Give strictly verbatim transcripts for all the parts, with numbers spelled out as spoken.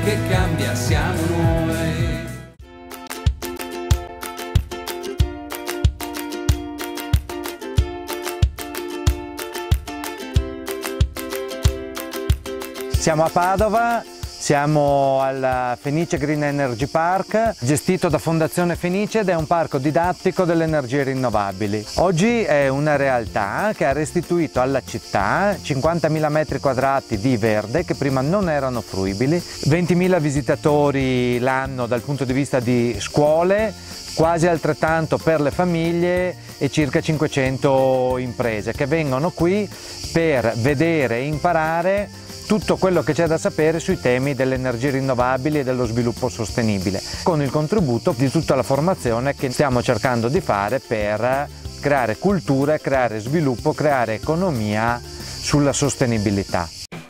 che cambia siamo noi. Siamo a Padova, siamo al Fenice Green Energy Park, gestito da Fondazione Fenice, ed è un parco didattico delle energie rinnovabili. Oggi è una realtà che ha restituito alla città cinquantamila metri quadrati di verde che prima non erano fruibili, ventimila visitatori l'anno dal punto di vista di scuole, quasi altrettanto per le famiglie e circa cinquecento imprese che vengono qui per vedere e imparare tutto quello che c'è da sapere sui temi delle energie rinnovabili e dello sviluppo sostenibile, con il contributo di tutta la formazione che stiamo cercando di fare per creare cultura, creare sviluppo, creare economia sulla sostenibilità.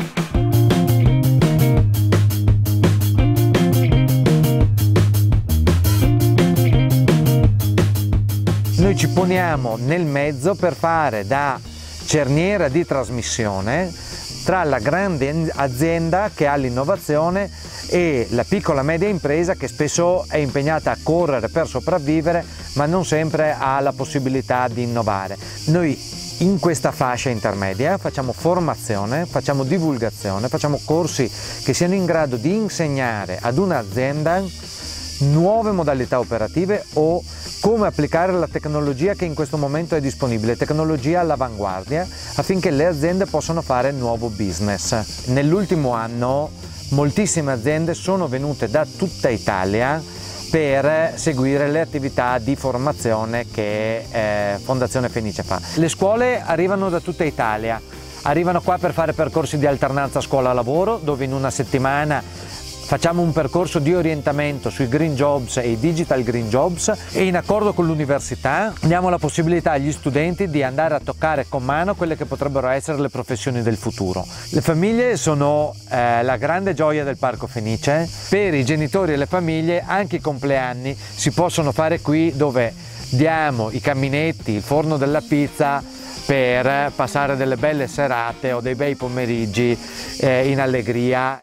Noi ci poniamo nel mezzo per fare da cerniera di trasmissione tra la grande azienda che ha l'innovazione e la piccola e media impresa che spesso è impegnata a correre per sopravvivere ma non sempre ha la possibilità di innovare. Noi in questa fascia intermedia facciamo formazione, facciamo divulgazione, facciamo corsi che siano in grado di insegnare ad un'azienda nuove modalità operative o come applicare la tecnologia che in questo momento è disponibile, tecnologia all'avanguardia, affinché le aziende possano fare nuovo business. Nell'ultimo anno moltissime aziende sono venute da tutta Italia per seguire le attività di formazione che eh, Fondazione Fenice fa. Le scuole arrivano da tutta Italia, arrivano qua per fare percorsi di alternanza scuola-lavoro, dove in una settimana facciamo un percorso di orientamento sui green jobs e i digital green jobs e in accordo con l'università diamo la possibilità agli studenti di andare a toccare con mano quelle che potrebbero essere le professioni del futuro. Le famiglie sono eh, la grande gioia del Parco Fenice. Per i genitori e le famiglie anche i compleanni si possono fare qui, dove diamo i caminetti, il forno della pizza per passare delle belle serate o dei bei pomeriggi eh, in allegria.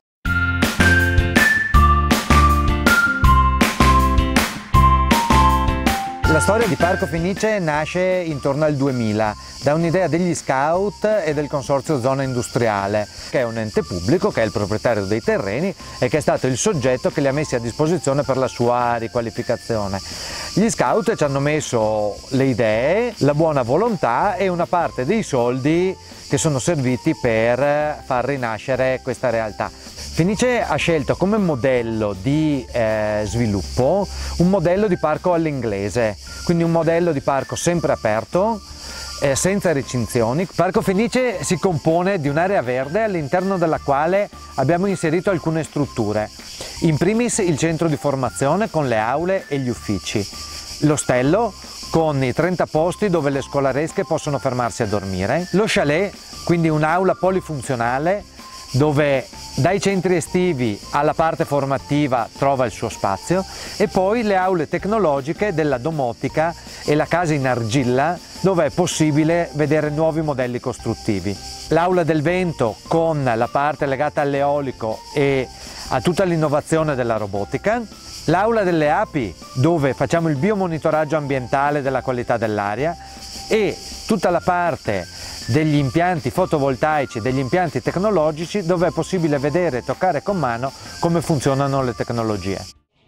La storia di Parco Fenice nasce intorno al duemila da un'idea degli scout e del consorzio Zona Industriale, che è un ente pubblico, che è il proprietario dei terreni e che è stato il soggetto che li ha messi a disposizione per la sua riqualificazione. Gli scout ci hanno messo le idee, la buona volontà e una parte dei soldi che sono serviti per far rinascere questa realtà. Fenice ha scelto come modello di eh, sviluppo un modello di parco all'inglese, quindi un modello di parco sempre aperto, eh, senza recinzioni. Parco Fenice si compone di un'area verde all'interno della quale abbiamo inserito alcune strutture. In primis il centro di formazione con le aule e gli uffici, l'ostello con i trenta posti dove le scolaresche possono fermarsi a dormire, lo chalet, quindi un'aula polifunzionale dove dai centri estivi alla parte formativa trova il suo spazio, e poi le aule tecnologiche della domotica e la casa in argilla dove è possibile vedere nuovi modelli costruttivi. L'aula del vento con la parte legata all'eolico e a tutta l'innovazione della robotica, l'aula delle api dove facciamo il biomonitoraggio ambientale della qualità dell'aria e tutta la parte degli impianti fotovoltaici, degli impianti tecnologici dove è possibile vedere e toccare con mano come funzionano le tecnologie.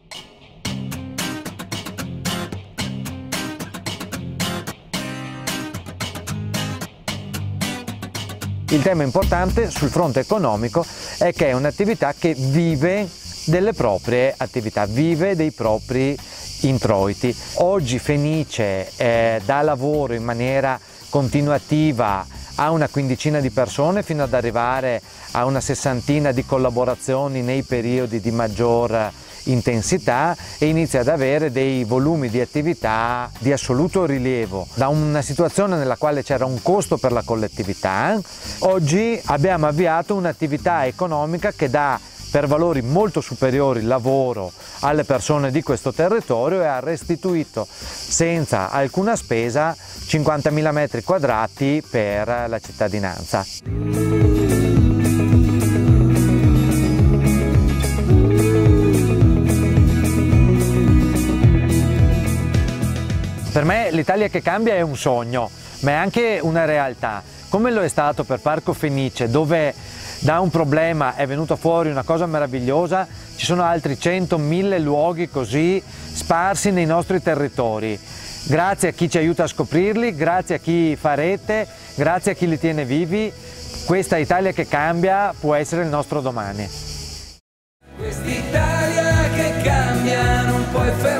Il tema importante sul fronte economico è che è un'attività che vive delle proprie attività, vive dei propri introiti. Oggi Fenice eh, dà lavoro in maniera continuativa a una quindicina di persone fino ad arrivare a una sessantina di collaborazioni nei periodi di maggior intensità, e inizia ad avere dei volumi di attività di assoluto rilievo. Da una situazione nella quale c'era un costo per la collettività, oggi abbiamo avviato un'attività economica che dà per valori molto superiori lavoro alle persone di questo territorio e ha restituito senza alcuna spesa cinquantamila metri quadrati per la cittadinanza. l'Italia che cambia è un sogno, ma è anche una realtà, come lo è stato per Parco Fenice, dove da un problema è venuta fuori una cosa meravigliosa. Ci sono altri cento mille luoghi così sparsi nei nostri territori, grazie a chi ci aiuta a scoprirli, grazie a chi fa rete, grazie a chi li tiene vivi. Questa Italia che cambia può essere il nostro domani. Quest'Italia che cambia non puoi fermare.